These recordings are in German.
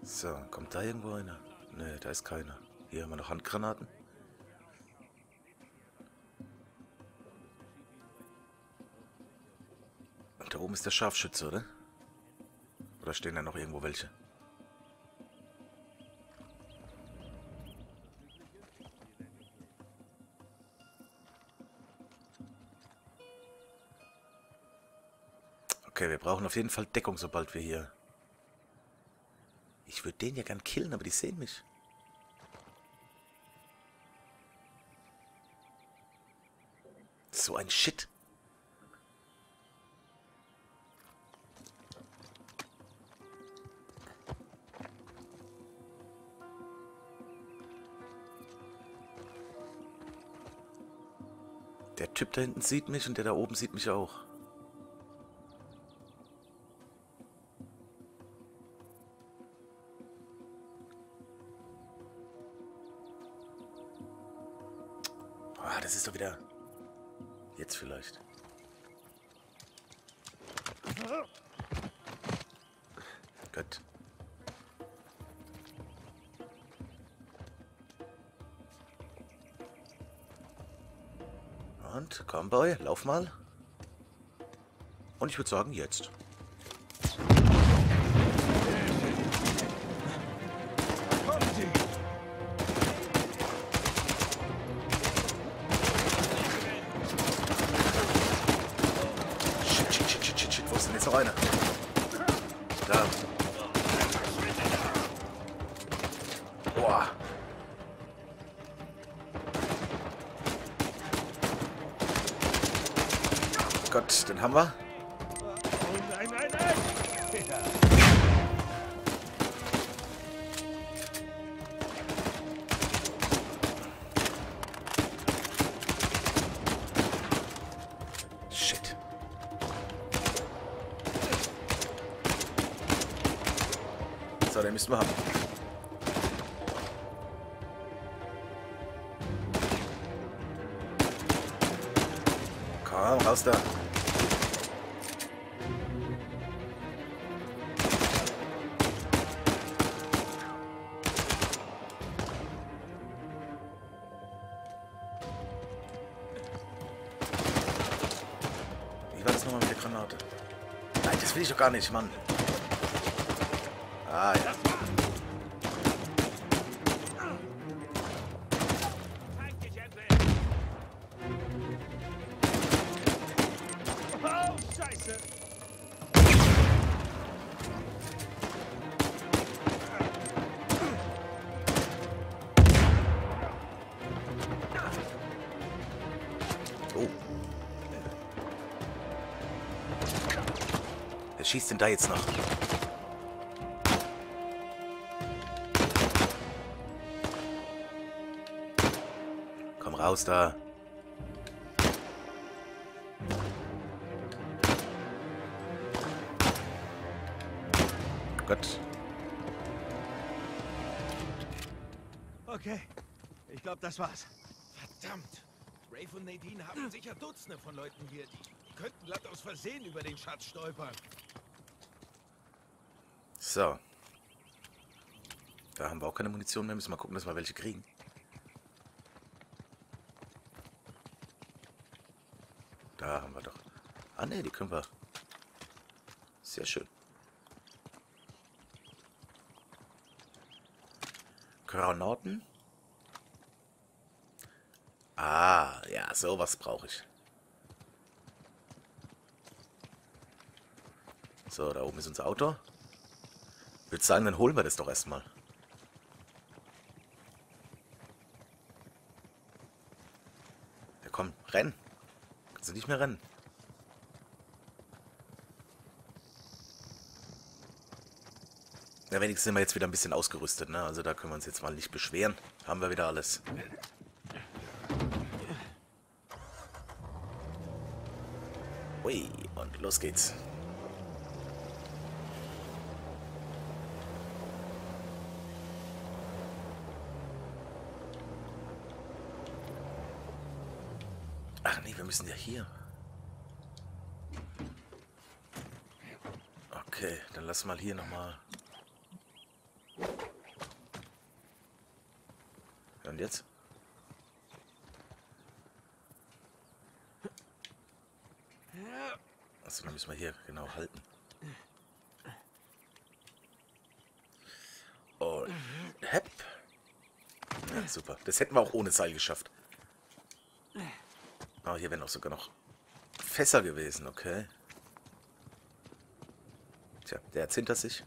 So, kommt da irgendwo einer? Ne, da ist keiner. Hier haben wir noch Handgranaten. Und da oben ist der Scharfschütze, oder? Oder stehen da noch irgendwo welche? Okay, wir brauchen auf jeden Fall Deckung, sobald wir hier... Ich würde den ja gern killen, aber die sehen mich. So ein Shit. Der Typ da hinten sieht mich und der da oben sieht mich auch. Ah, das ist doch wieder... Jetzt vielleicht. Gut. Und, komm Boy, lauf mal. Und ich würde sagen, jetzt. Shit, wo ist denn jetzt noch einer? Da. Boah. Gott, den haben wir. Oh nein, nein, nein! Shit. So, den müssen wir haben. Komm, raus da. Wie war das nochmal mit der Granate? Nein, das will ich doch gar nicht, Mann. Ah, ja. Oh, Scheiße! Oh. Wer schießt denn da jetzt noch? Komm raus da. Gott. Okay, ich glaube, das war's. Verdammt! Rafe und Nadine haben sicher Dutzende von Leuten hier. Die könnten glatt aus Versehen über den Schatz stolpern. So. Da haben wir auch keine Munition mehr. Müssen wir mal gucken, dass wir welche kriegen. Da haben wir doch. Ah ne, die können wir. Sehr schön. Granaten. Ah, ja, sowas brauche ich. So, da oben ist unser Auto. Ich würde sagen, dann holen wir das doch erstmal. Ja, komm, renn. Kannst du nicht mehr rennen. Ja, wenigstens sind wir jetzt wieder ein bisschen ausgerüstet, ne? Also da können wir uns jetzt mal nicht beschweren. Haben wir wieder alles. Ui, und los geht's. Ach nee, wir müssen ja hier. Okay, dann lass mal hier nochmal. Und jetzt? Achso, dann müssen wir hier genau halten. Und hepp. Ja, super. Das hätten wir auch ohne Seil geschafft. Aber hier wären auch sogar noch Fässer gewesen, okay. Tja, der hat's hinter sich.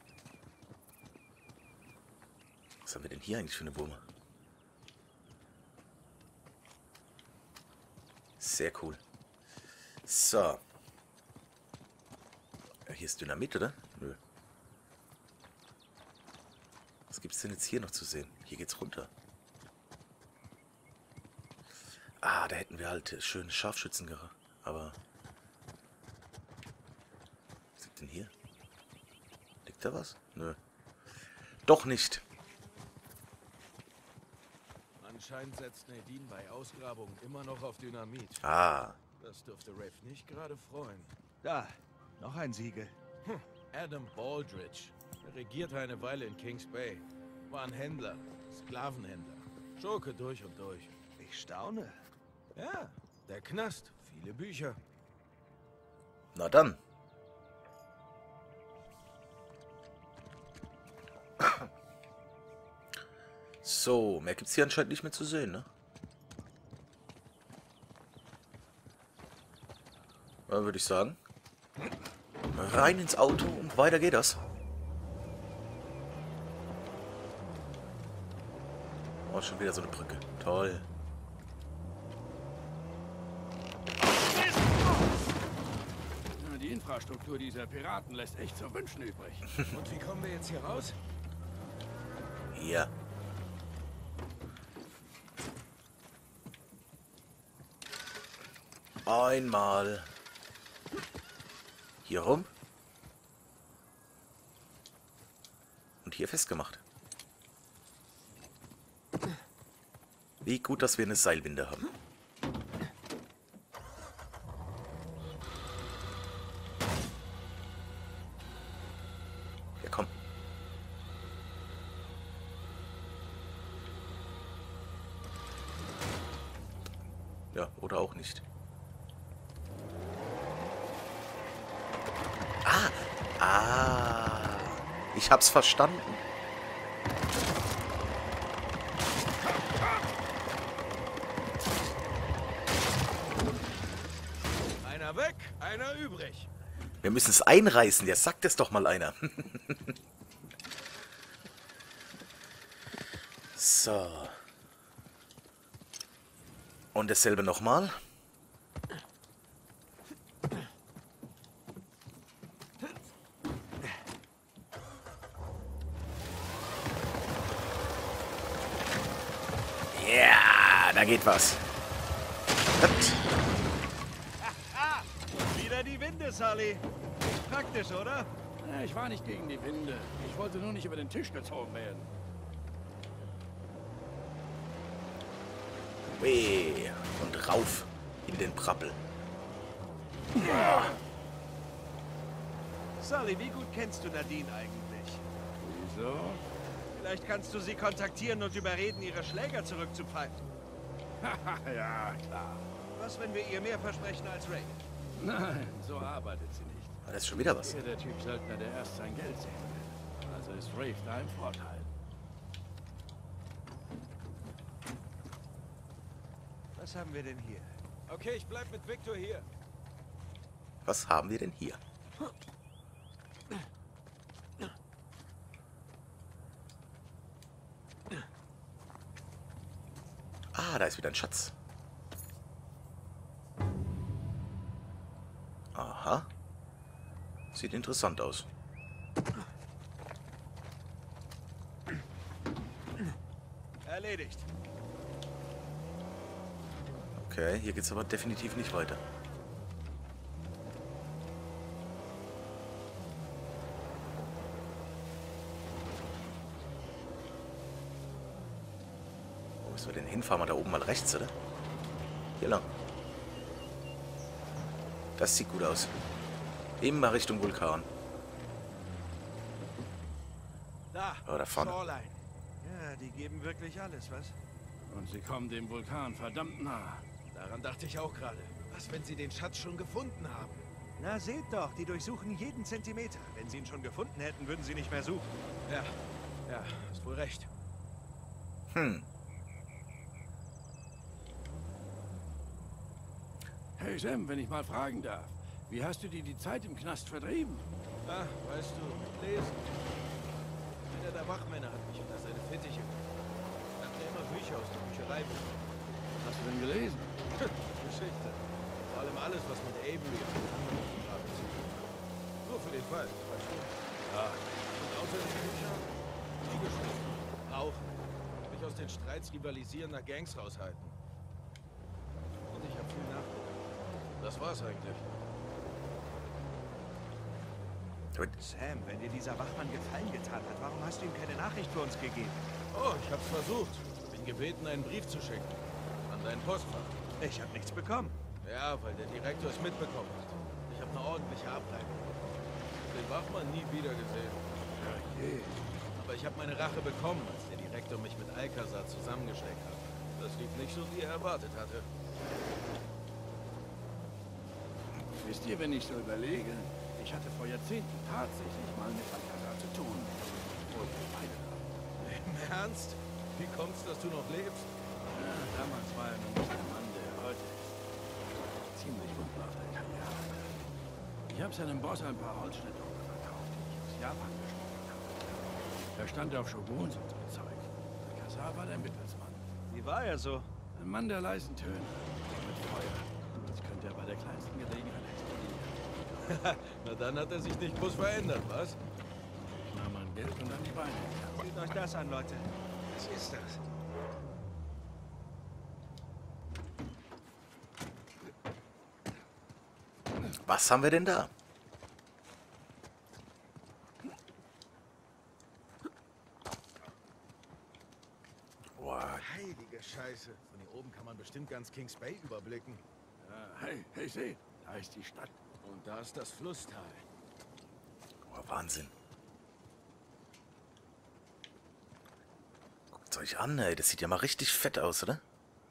Was haben wir denn hier eigentlich für eine Wumme? Sehr cool. So. Ja, hier ist Dynamit, oder? Nö. Was gibt's denn jetzt hier noch zu sehen? Hier geht's runter. Ah, da hätten wir halt schöne Scharfschützengere. Aber... Was liegt denn hier? Liegt da was? Nö. Doch nicht. Anscheinend setzt Nadine bei Ausgrabungen immer noch auf Dynamit. Ah. Das dürfte Rafe nicht gerade freuen. Da, noch ein Siegel. Adam Baldridge. Er regierte eine Weile in Kings Bay. War ein Händler, Sklavenhändler. Schurke durch und durch. Ich staune. Ja, der Knast. Viele Bücher. Na dann. So, mehr gibt's hier anscheinend nicht mehr zu sehen, ne? Ja, würde ich sagen. Rein ins Auto und weiter geht das. Oh, schon wieder so eine Brücke. Toll. Die Infrastruktur dieser Piraten lässt echt zu wünschen übrig. Und wie kommen wir jetzt hier raus? Hier. Einmal. Hier rum. Und hier festgemacht. Wie gut, dass wir eine Seilwinde haben. Ja, komm. Ja, oder auch nicht. Ah, ich hab's verstanden. Einer weg, einer übrig. Wir müssen es einreißen, ja, sagt es doch mal einer. So. Und dasselbe nochmal. Ja, da geht was. Wieder die Winde, Sully. Praktisch, oder? Ich war nicht gegen die Winde. Ich wollte nur nicht über den Tisch gezogen werden. Weh. Und rauf in den Prappel. Sully, wie gut kennst du Nadine eigentlich? Wieso? Vielleicht kannst du sie kontaktieren und überreden, ihre Schläger zurückzupfeifen. Ja, klar. Was, wenn wir ihr mehr versprechen als Ray? Nein, so arbeitet sie nicht. Ah, das ist schon wieder was. Hier der Typ Söldner, der erst sein Geld sehen will. Also ist Rafe da im Vorteil. Was haben wir denn hier? Okay, ich bleib mit Victor hier. Was haben wir denn hier? Ah, da ist wieder ein Schatz. Aha. Sieht interessant aus. Erledigt. Okay, hier geht's aber definitiv nicht weiter. Wo müssen wir denn hinfahren? Mal da oben mal rechts, oder? Hier lang. Das sieht gut aus. Immer Richtung Vulkan. Da, Oh, da vorne. Shoreline. Ja, die geben wirklich alles, was? Und sie kommen dem Vulkan verdammt nah. Daran dachte ich auch gerade. Was, wenn sie den Schatz schon gefunden haben? Na, seht doch, die durchsuchen jeden Zentimeter. Wenn sie ihn schon gefunden hätten, würden sie nicht mehr suchen. Ja, hast wohl recht. Hey Sam, wenn ich mal fragen darf, wie hast du dir die Zeit im Knast vertrieben? Ah, weißt du, lesen. Einer der Wachmänner hat mich unter seine Fittiche genommen. Er hat mir immer Bücher aus der Bücherei bekommen. Was hast du denn gelesen? Geschichte. Vor allem alles, was mit Avery und den anderen Aufgaben zu tun hat. Nur für den Fall, weißt du? Ja. Und außer den Büchern, die Geschichten. Rauchen. Mich aus den Streits rivalisierender Gangs raushalten. Und ich habe viel nachgedacht. Das war's eigentlich. Sam, wenn dir dieser Wachmann Gefallen getan hat, warum hast du ihm keine Nachricht für uns gegeben? Oh, ich hab's versucht. Bin gebeten, einen Brief zu schicken. An dein Postfach. Ich habe nichts bekommen. Ja, weil der Direktor es mitbekommen hat. Ich habe eine ordentliche Abreibung bekommen. Den Wachmann nie wieder gesehen. Ja, je. Aber ich habe meine Rache bekommen, als der Direktor mich mit Alcazar zusammengesteckt hat. Das lief nicht so, wie er erwartet hatte. Wisst ihr, wenn ich so überlege, ich hatte vor Jahrzehnten tatsächlich mal mit Alcazar zu tun. Und beide haben. Im Ernst? Wie kommt's, dass du noch lebst? Ja, damals war er noch nicht der Mann, der heute ist. Ziemlich unten auf der Karriere. Ich habe seinem Boss ein paar Holzschnittdrucke verkauft, die ich aus Japan geschmuggelt habe. Er stand auf Shoguns und so Zeug. Alcazar war der Mittelsmann. Wie war er so? Ein Mann der leisen Töne. Mit Feuer. Als könnte er bei der kleinsten Gelegenheit explodieren. Na dann hat er sich nicht groß verändert, was? Ich nahm mein Geld und dann die Beine. Seht euch das an, Leute. Was ist das? Was haben wir denn da? What? Heilige Scheiße. Von hier oben kann man bestimmt ganz Kings Bay überblicken. Hey, seht, da ist die Stadt. Und da ist das Flusstal. Oh, Wahnsinn. Guckt euch an, ey. Das sieht ja mal richtig fett aus, oder?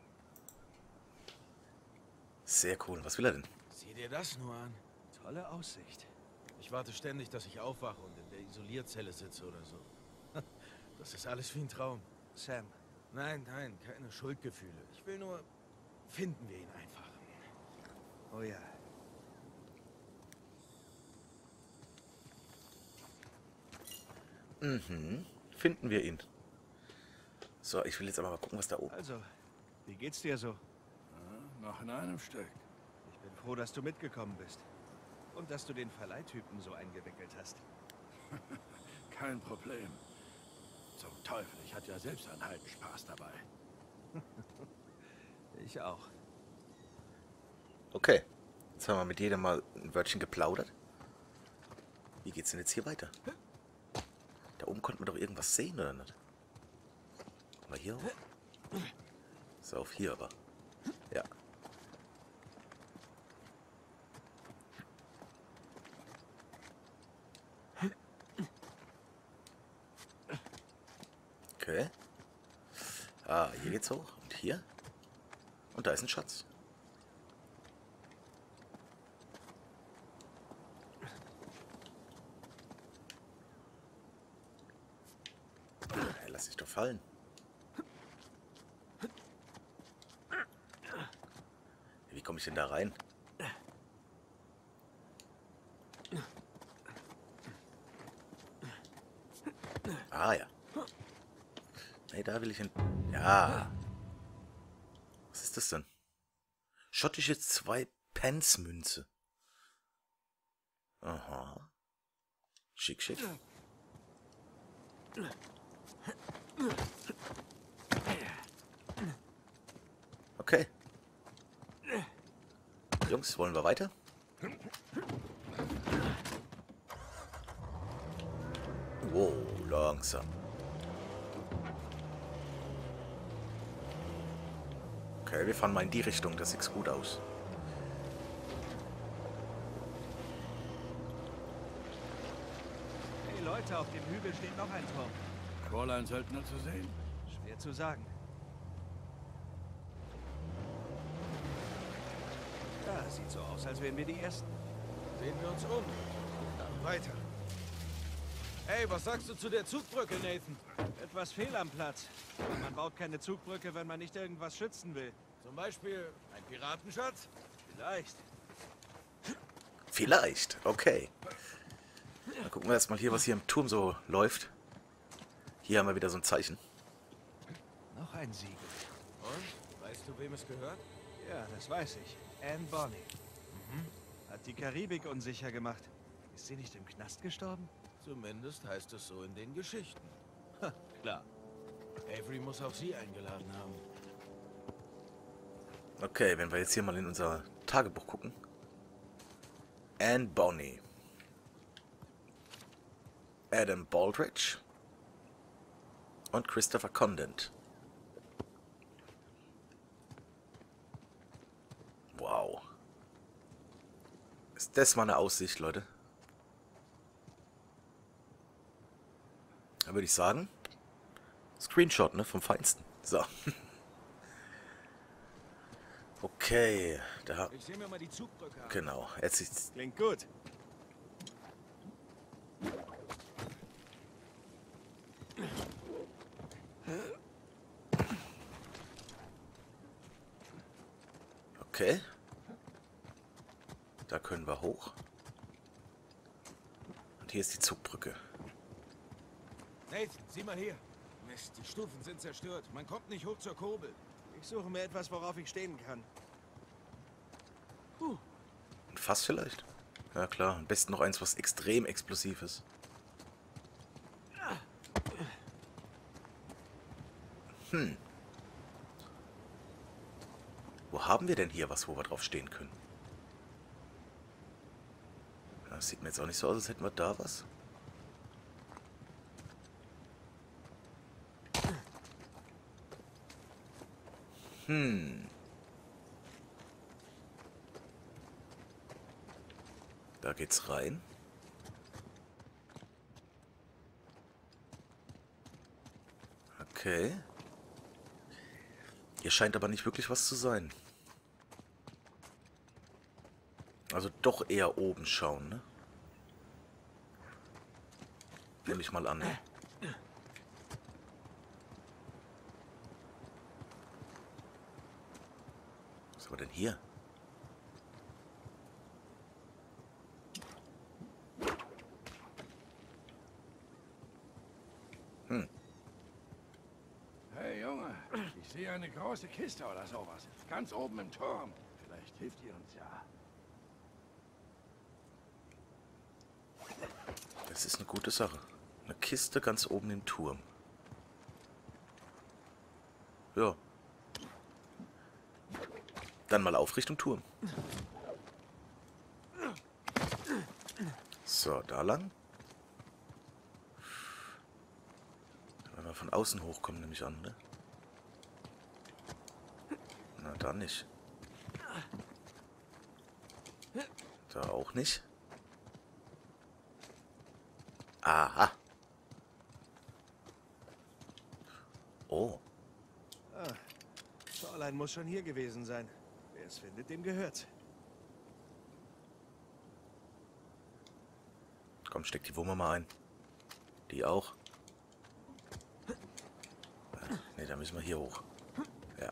Sehr cool. Was will er denn? Sieh dir das nur an. Tolle Aussicht. Ich warte ständig, dass ich aufwache und in der Isolierzelle sitze oder so. Das ist alles wie ein Traum. Sam, Nein, keine Schuldgefühle. Ich will nur... Finden wir ihn einfach. oh ja. Finden wir ihn. So, ich will jetzt aber mal gucken, was da oben... Also, wie geht's dir so? Noch in einem Stück. Ich bin froh, dass du mitgekommen bist. Und dass du den Verleihtypen so eingewickelt hast. Kein Problem. Zum Teufel, ich hatte ja selbst einen halben Spaß dabei. Ich auch. Okay. Jetzt haben wir mit jedem mal ein Wörtchen geplaudert. Wie geht's denn jetzt hier weiter? Da oben konnte man doch irgendwas sehen, oder nicht? Mal hier hoch? So, auf hier aber. Ja. Okay. Ah, hier geht's hoch. Und hier? Und da ist ein Schatz. Hey, lass dich doch fallen. Wie komme ich denn da rein? Ah ja. Nee, da will ich hin. Ja. Was ist das denn? Schottische 2-Pence-Münze. Aha. Schick, schick. Okay. Jungs, wollen wir weiter? Wow, langsam. Okay, wir fahren mal in die Richtung, das sieht gut aus. Hey Leute, auf dem Hügel steht noch ein Turm. Fräulein Söldner zu sehen? Schwer zu sagen. Es sieht so aus, als wären wir die Ersten. Sehen wir uns um. Dann weiter. Hey, was sagst du zu der Zugbrücke, Nathan? Etwas fehl am Platz. Man baut keine Zugbrücke, wenn man nicht irgendwas schützen will. Zum Beispiel ein Piratenschatz? Vielleicht. Vielleicht, okay. Dann gucken wir erstmal hier, was hier im Turm so läuft. Hier haben wir wieder so ein Zeichen. Noch ein Siegel. Und? Weißt du, wem es gehört? Ja, das weiß ich. Anne Bonny. Hat die Karibik unsicher gemacht. Ist sie nicht im Knast gestorben? Zumindest heißt es so in den Geschichten. Ha, klar. Avery muss auch sie eingeladen haben. Okay, wenn wir jetzt hier mal in unser Tagebuch gucken. Anne Bonny. Adam Baldridge. Und Christopher Condent. Wow. Ist das mal eine Aussicht, Leute? Da würde ich sagen, Screenshot, ne, vom Feinsten. So. Okay, da. Ich sehe mir mal die Zugbrücke an. Genau, jetzt ist. Klingt gut. Okay. Da können wir hoch. Und hier ist die Zugbrücke. Nathan, sieh mal hier. Mist, die Stufen sind zerstört. Man kommt nicht hoch zur Kurbel. Ich suche mir etwas, worauf ich stehen kann. Ein Fass vielleicht? Ja klar, am besten noch eins, was extrem explosiv ist. Wo haben wir denn hier was, wo wir drauf stehen können? Das sieht mir jetzt auch nicht so aus, als hätten wir da was. Da geht's rein. Okay. Hier scheint aber nicht wirklich was zu sein. Also doch eher oben schauen, ne? Nehme ich mal an. Was haben wir denn hier? Hey Junge, ich sehe eine große Kiste oder sowas. Ganz oben im Turm. Vielleicht hilft ihr uns ja. Das ist eine gute Sache. Eine Kiste ganz oben im Turm. Ja. Dann mal auf Richtung Turm. So, da lang. Wenn wir von außen hochkommen, nehme ich an, ne? Na, da nicht. Da auch nicht. Aha. Oh. Fräulein muss schon hier gewesen sein. Wer es findet, dem gehört's. Komm, steck die Wumme mal ein. Die auch. Ne, da müssen wir hier hoch. Ja.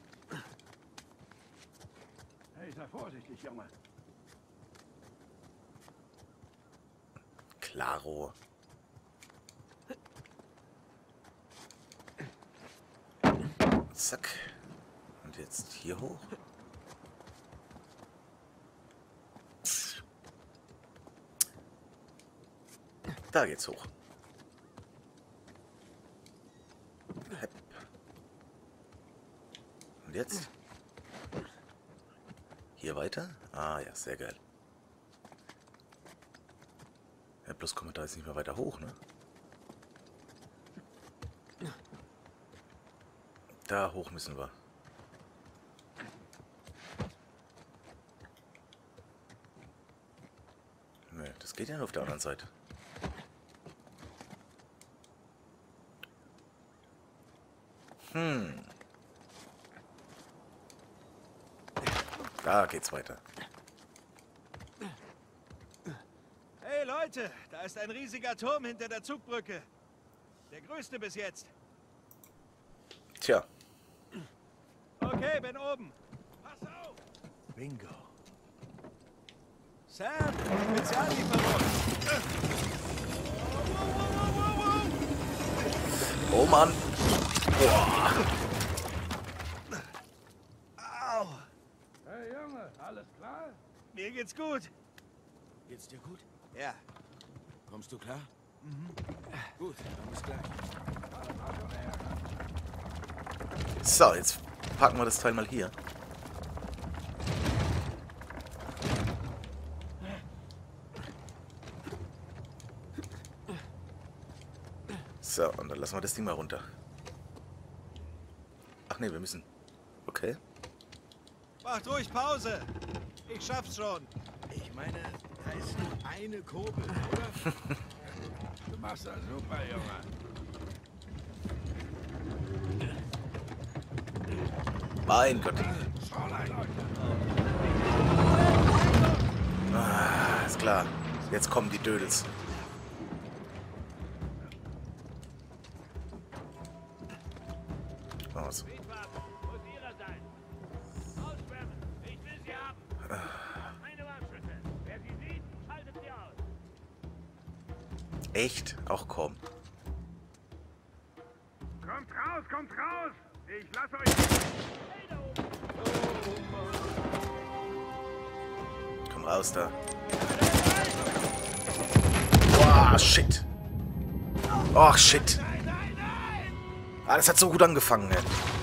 Hey, sei vorsichtig, Junge. Klaro. Zack. Und jetzt hier hoch. Da geht's hoch. Hepp. Und jetzt? Hier weiter? Ah ja, sehr geil. Ja, bloß kommen wir da jetzt nicht mehr weiter hoch, ne? Da hoch müssen wir. Nö, das geht ja nur auf der anderen Seite. Da geht's weiter. Leute, da ist ein riesiger Turm hinter der Zugbrücke. Der größte bis jetzt. Tja. Okay, bin oben. Pass auf! Bingo. Sam, Speziallieferung. Oh Mann. Boah. Au! Hey Junge, alles klar? Mir geht's gut. Geht's dir gut? Ja. Kommst du klar? Mhm. Gut, dann bis gleich. So, jetzt packen wir das Teil mal hier. So, und dann lassen wir das Ding mal runter. Ach nee, wir müssen... Okay. Macht ruhig Pause. Ich schaff's schon. Ich meine, da ist nur eine Kurbel, oder? Du machst das super, Junge. Mein Gott. Ah, ist klar. Jetzt kommen die Dödels. Aus. Echt? Auch komm. Kommt raus! Ich lass euch... Komm raus da. Boah, shit. Oh, shit. Ah, das hat so gut angefangen, ey.